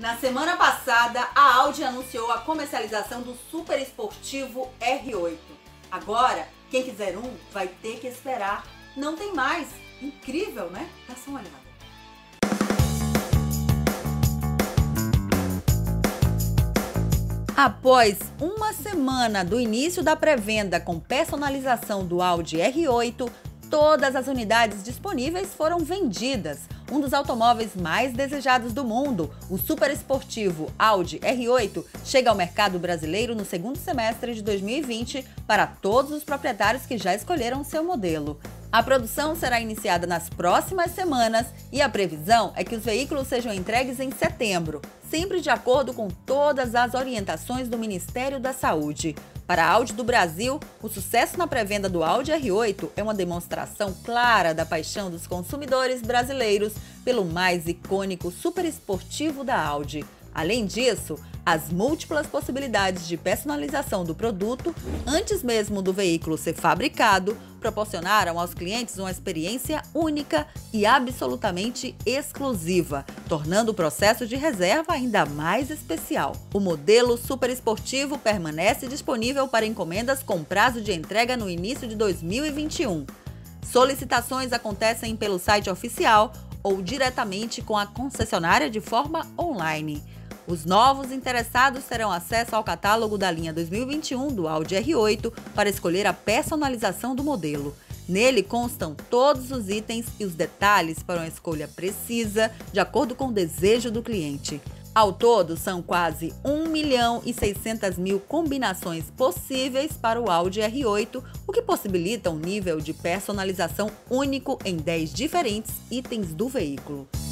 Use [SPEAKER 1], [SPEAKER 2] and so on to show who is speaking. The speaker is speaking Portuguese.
[SPEAKER 1] Na semana passada, a Audi anunciou a comercialização do super esportivo R8. Agora, quem quiser um vai ter que esperar. Não tem mais. Incrível, né? Dá só uma olhada. Após uma semana do início da pré-venda com personalização do Audi R8, todas as unidades disponíveis foram vendidas. Um dos automóveis mais desejados do mundo, o super esportivo Audi R8, chega ao mercado brasileiro no segundo semestre de 2020 para todos os proprietários que já escolheram seu modelo. A produção será iniciada nas próximas semanas e a previsão é que os veículos sejam entregues em setembro, sempre de acordo com todas as orientações do Ministério da Saúde. Para a Audi do Brasil, o sucesso na pré-venda do Audi R8 é uma demonstração clara da paixão dos consumidores brasileiros pelo mais icônico super esportivo da Audi. Além disso, as múltiplas possibilidades de personalização do produto, antes mesmo do veículo ser fabricado, proporcionaram aos clientes uma experiência única e absolutamente exclusiva, tornando o processo de reserva ainda mais especial. O modelo super esportivo permanece disponível para encomendas com prazo de entrega no início de 2021. Solicitações acontecem pelo site oficial ou diretamente com a concessionária de forma online. Os novos interessados terão acesso ao catálogo da linha 2021 do Audi R8 para escolher a personalização do modelo. Nele constam todos os itens e os detalhes para uma escolha precisa, de acordo com o desejo do cliente. Ao todo, são quase 1.600.000 combinações possíveis para o Audi R8, o que possibilita um nível de personalização único em 10 diferentes itens do veículo.